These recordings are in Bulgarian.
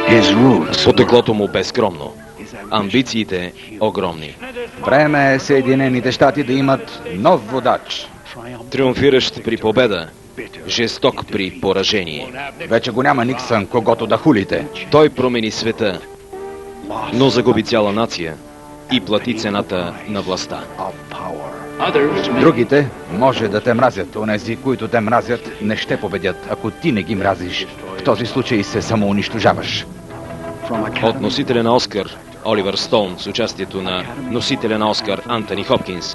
Потеклото му безскромно. Амбициите огромни. Време е Съединените щати да имат нов водач. Триумфиращ при победа, жесток при поражение. Вече го няма Никсън, когото да хулите. Той промени света, но загуби цяла нация и плати цената на властта. Другите може да те мразят. Онези, които те мразят, не ще победят, ако ти не ги мразиш. В този случай се самоунищожаваш. От носителя на Оскар Оливър Стоун с участието на носителя на Оскар Антони Хопкинс,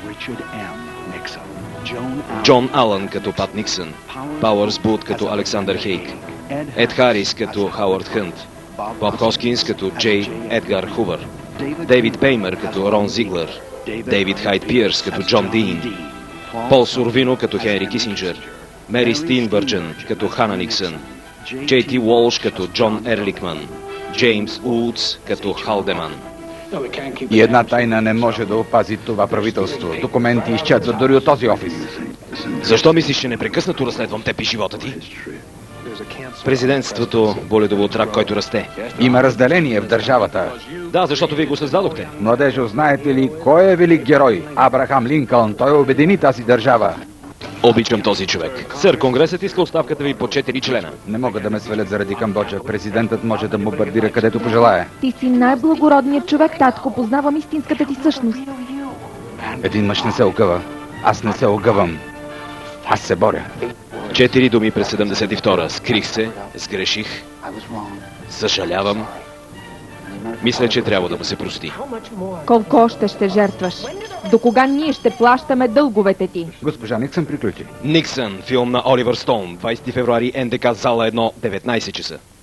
Джон Алън като Пат Никсън, Пауърс Буд като Александър Хейк, Ед Харис като Хауърд Хънт, Боб Хоскинс като Джей Едгар Хувър, Дейвид Пеймър като Рон Зиглър, Дейвид Хайд Пиърс като Джон Дин, Пол Сурвино като Хенри Кисинджер, Мери Стинбърджън като Хана Никсън, Джей Ти Уолш като Джон Ерликман, Джеймс Удс като Халдеман. И една тайна не може да опази това правителство. Документи изчезват дори от този офис. Защо мислиш, че непрекъснато разследвам теб и живота ти? Президентството боледово от рак, който расте. Има разделение в държавата. Да, защото вие го създадохте. Младежо, знаете ли кой е велик герой? Абрахам Линкълн. Той обедини тази държава. Обичам този човек. Сър, Конгресът иска оставката ви по 4 члена. Не могат да ме свалят заради Камбоджа. Президентът може да бомбардира където пожелае. Ти си най-благородният човек, татко. Познавам истинската ти същност. Един мъж не се огъва. Аз не се огъвам. Аз се боря. 4 думи през 72-а. Скрих се, сгреших, съжалявам. Мисля, че трябва да му се прости. Колко още ще жертваш? До кога ние ще плащаме дълговете ти? Госпожа Никсън приключи. Никсън, филм на Оливър Стоун, 20 февруари, НДК, зала 1, 19 часа.